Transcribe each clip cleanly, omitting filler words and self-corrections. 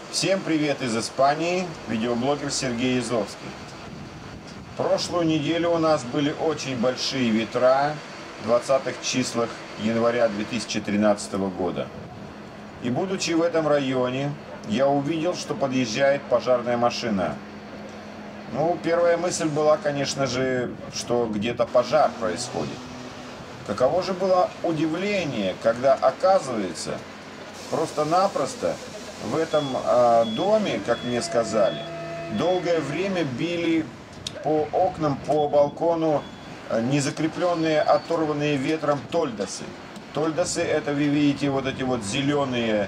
Всем привет из Испании, видеоблогер Сергей Язовский. Прошлую неделю у нас были очень большие ветра в 20-х числах января 2013 года. И будучи в этом районе, я увидел, что подъезжает пожарная машина. Первая мысль была, конечно же, что где-то пожар происходит. Каково же было удивление, когда оказывается, просто-напросто в этом доме, как мне сказали, долгое время били по окнам, по балкону незакрепленные, оторванные ветром тольдосы. Тольдосы — это, вы видите, вот эти вот зеленые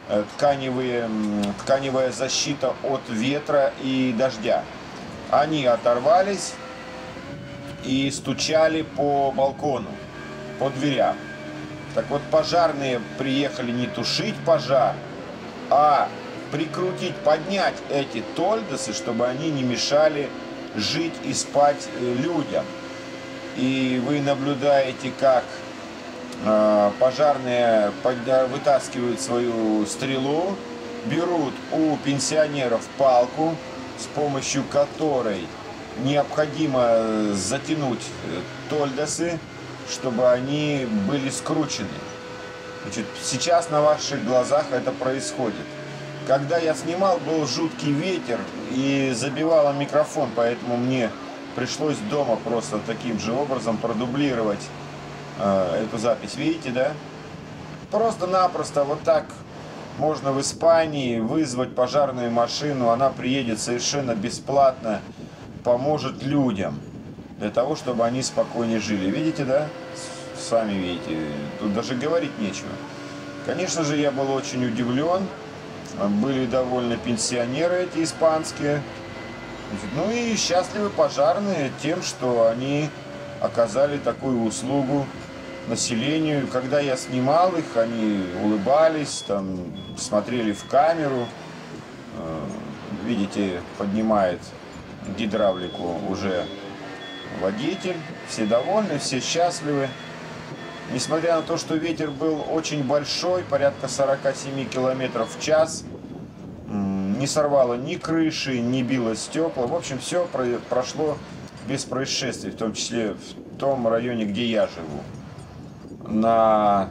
тканевая защита от ветра и дождя. Они оторвались и стучали по балкону, по дверям. Так вот, пожарные приехали не тушить пожар, а прикрутить, поднять эти тольдосы, чтобы они не мешали жить и спать людям. И вы наблюдаете, как пожарные вытаскивают свою стрелу, берут у пенсионеров палку, с помощью которой необходимо затянуть тольдосы, чтобы они были скручены. Значит, сейчас на ваших глазах это происходит. Когда я снимал, был жуткий ветер и забивало микрофон, поэтому мне пришлось дома просто таким же образом продублировать эту запись. Видите, да? Просто-напросто вот так можно в Испании вызвать пожарную машину, она приедет совершенно бесплатно, поможет людям для того, чтобы они спокойнее жили. Видите, да? Сами видите, тут даже говорить нечего. Конечно же, я был очень удивлен. Были довольны пенсионеры эти испанские. И счастливы пожарные тем, что они оказали такую услугу населению. Когда я снимал их, они улыбались, смотрели в камеру. Видите, поднимает гидравлику уже водитель. Все довольны, все счастливы. Несмотря на то, что ветер был очень большой, порядка 47 км в час, не сорвало ни крыши, не било стекла. В общем, все прошло без происшествий, в том числе в том районе, где я живу. На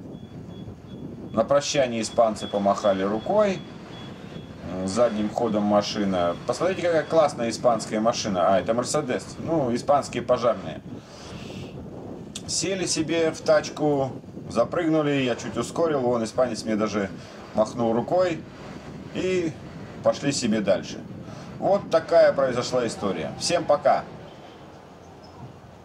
прощание испанцы помахали рукой, задним ходом машина. Посмотрите, какая классная испанская машина. Это Мерседес, испанские пожарные. Сели себе в тачку, запрыгнули, я чуть ускорил, вон испанец мне даже махнул рукой и пошли себе дальше. Вот такая произошла история. Всем пока!